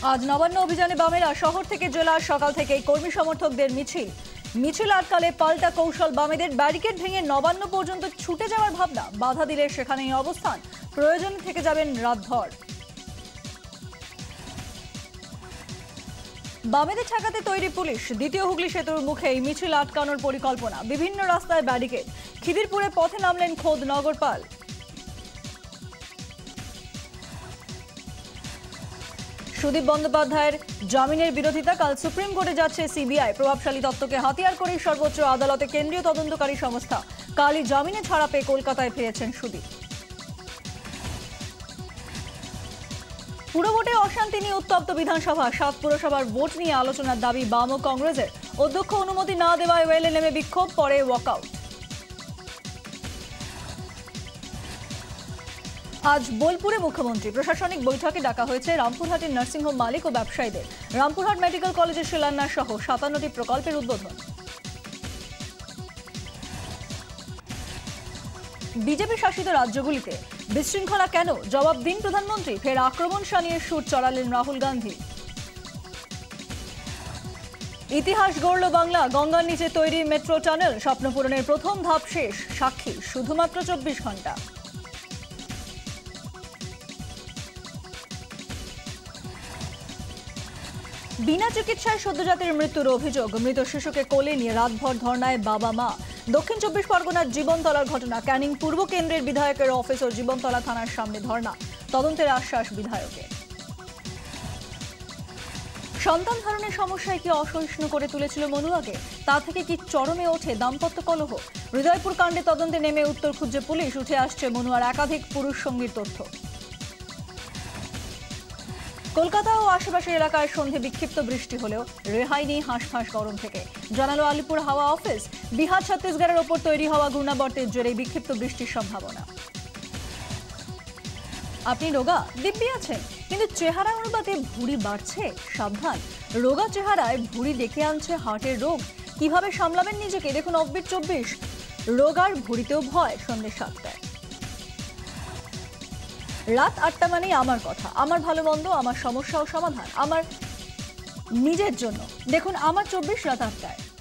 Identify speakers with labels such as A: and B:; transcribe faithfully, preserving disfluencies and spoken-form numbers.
A: আজ নবান্ন অভিযানে বামেরা শহর থেকে জেলা সকাল থেকে কর্মী সমর্থকদের মিছিল মিছিল আটকালে পাল্টা কৌশল বামেদের ব্যারিকেড ভেঙে নবান্ন পর্যন্ত ছুটে যাওয়ার ভাবনা বাধা দিলে সেখানেই অবস্থান প্রয়োজন থেকে যাবেন রাতভর বামেদের ঠেকাতে তৈরি পুলিশ দ্বিতীয় হুগলি সেতুর মুখে এই মিছিল আটকানোর পরিকল্পনা বিভিন্ন রাস্তায় ব্যারিকেড খিদিরপুরে পথে নামলেন খোদ নগরপাল সুদীপ বন্দ্যোপাধ্যায়ের জামিনের বিরোধিতা কাল সুপ্রিম কোর্টে যাচ্ছে সিবিআই প্রভাবশালী তত্ত্বকে হাতিয়ার করেই সর্বোচ্চ আদালতে কেন্দ্রীয় তদন্তকারী সংস্থা কালই জামিনে ছাড়া পেয়ে কলকাতায় ফিরেছেন সুদীপ পুরো ভোটে অশান্তি নিয়ে উত্তপ্ত বিধানসভা সাত পুরসভার ভোট নিয়ে আলোচনার দাবি বাম ও কংগ্রেসের অধ্যক্ষ অনুমতি না দেওয়ায় ওয়েলে নেমে বিক্ষোভ পরে ওয়াকআউট আজ বোলপুরে মুখ্যমন্ত্রী প্রশাসনিক বৈঠকে ডাকা হয়েছে রামপুরহাটের নার্সিংহোম মালিক ও ব্যবসায়ীদের রামপুরহাট মেডিকেল কলেজের শিলান্যাস সহ সাতান্নটি প্রকল্পের উদ্বোধন বিজেপি শাসিত রাজ্যগুলিতে বিশৃঙ্খলা কেন জবাব দিন প্রধানমন্ত্রী ফের আক্রমণ শানিয়ে সুর চড়ালেন রাহুল গান্ধী ইতিহাস গড়ল বাংলা গঙ্গার নিচে তৈরি মেট্রো টানেল স্বপ্ন পূরণের প্রথম ধাপ শেষ সাক্ষী শুধুমাত্র চব্বিশ ঘন্টা বিনা চিকিৎসায় সদ্যজাতের মৃত্যুর অভিযোগ মৃত শিশুকে কোলে নিয়ে রাতভর ধর্নায় বাবা মা দক্ষিণ চব্বিশ পরগনার জীবনতলার ঘটনা ক্যানিং পূর্ব কেন্দ্রের বিধায়কের অফিস ও জীবনতলা থানার সামনে ধর্না তদন্তের আশ্বাস বিধায়কের সন্তান ধারণের সমস্যায় কি অসহিষ্ণু করে তুলেছিল মনুয়াকে তা থেকে কি চরমে ওঠে দাম্পত্য কলহ হৃদয়পুর কাণ্ডে তদন্তে নেমে উত্তর খুঁজছে পুলিশ উঠে আসছে মনুয়ার একাধিক পুরুষ সঙ্গীর তথ্য কলকাতা ও আশেপাশের এলাকায় সন্ধে বিক্ষিপ্ত বৃষ্টি হলেও রেহাই নেই হাঁসফাঁস গরম থেকে জানালো আলিপুর হাওয়া অফিস বিহার ছত্তিশগড়ের ওপর তৈরি হওয়া ঘূর্ণাবর্তের জেরে বিক্ষিপ্ত বৃষ্টির সম্ভাবনা আপনি রোগা দিব্যি আছেন কিন্তু চেহারা অনুপাতে ভুঁড়ি বাড়ছে সাবধান রোগা চেহারায় ভুঁড়ি ডেকে আনছে হার্টের রোগ কিভাবে সামলাবেন নিজেকে দেখুন অফবিট চব্বিশ রোগার ভুঁড়িতেও ভয় সন্ধ্যে সাতটায় রাত আটটা মানেই আমার কথা আমার ভালো মন্দ আমার সমস্যা ও সমাধান আমার নিজের জন্য দেখুন আমার চব্বিশ রাত আটটায়